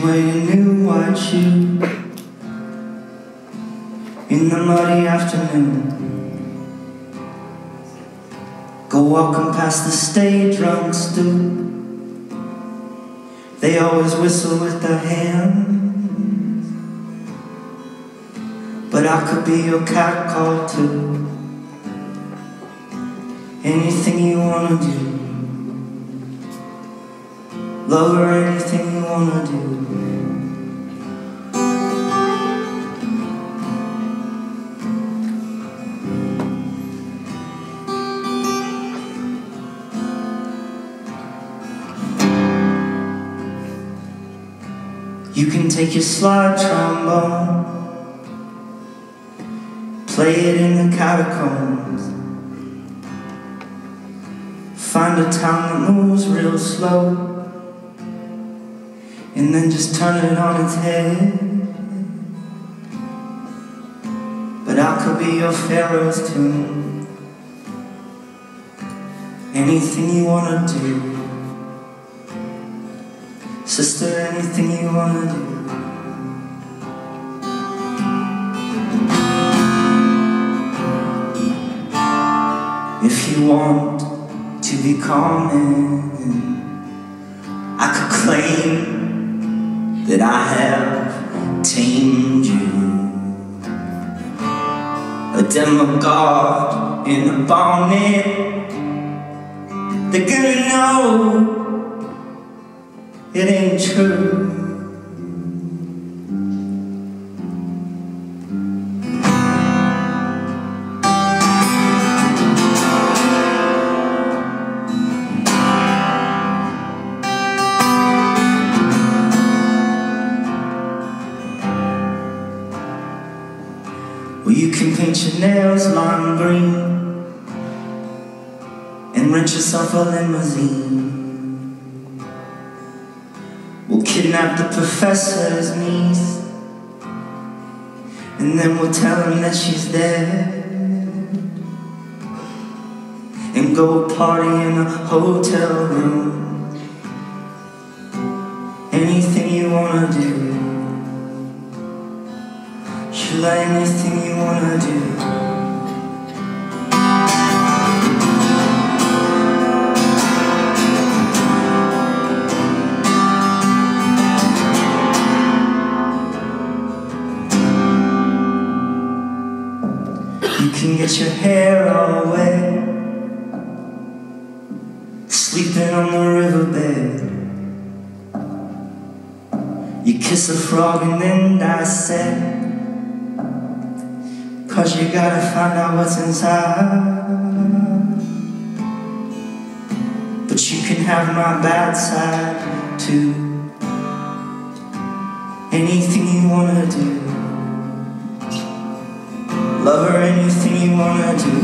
wear your new white shoe in the muddy afternoon. Go walking past the stay drunk stoop. They always whistle with their hands, but I could be your catcall too. Anything you wanna do, love or anything you wanna do. You can take your slide trombone, play it in the catacombs, find a town that moves real slow, and then just turn it on its head. But I could be your Pharaoh's tomb. Anything you wanna do, sister, anything you wanna do. If you want to be common, I could claim that I have tamed you. A demigod in a bonnet, they're gonna know it ain't true. Well, you can paint your nails lime green and rent yourself a limousine. We'll kidnap the professor's niece, and then we'll tell him that she's dead, and go party in a hotel room. Anything you wanna do, Sheila, anything you wanna do. You can get your hair all wet, sleeping on the riverbed. You kiss a frog and then dissect, 'cause you gotta find out what's inside. But you can have my bad side too. Anything you wanna do, love or anything you wanna do.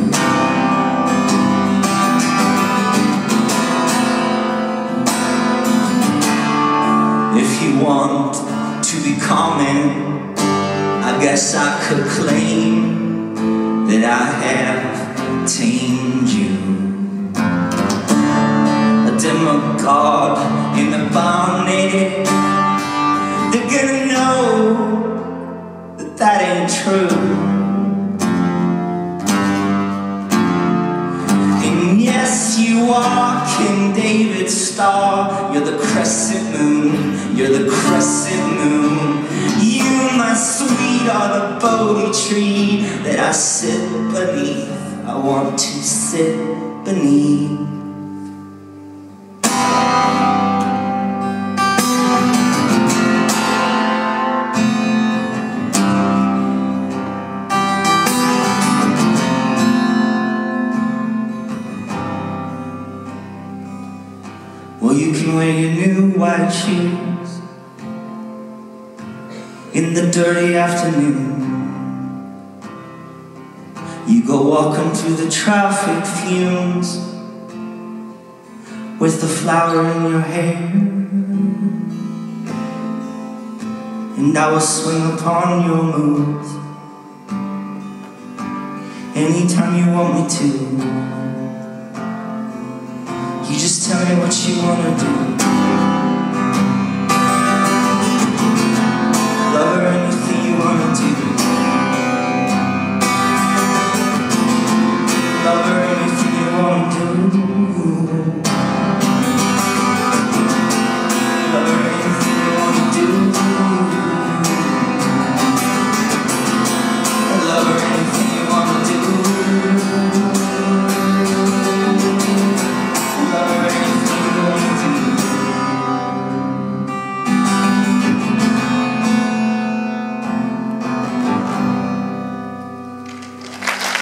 If you want to be common, I guess I could claim that I have tamed you. A demigod in the bonnet, they're gonna know that that ain't true. Yes, you are King David's star. You're the crescent moon, you're the crescent moon. You, my sweet, are the Bodhi tree that I sit beneath, I want to sit beneath. Well, you can wear your new white shoes in the dirty afternoon. You go walking through the traffic fumes with the flower in your hair, and I will swing upon your moves anytime you want me to. You just tell me what you wanna do.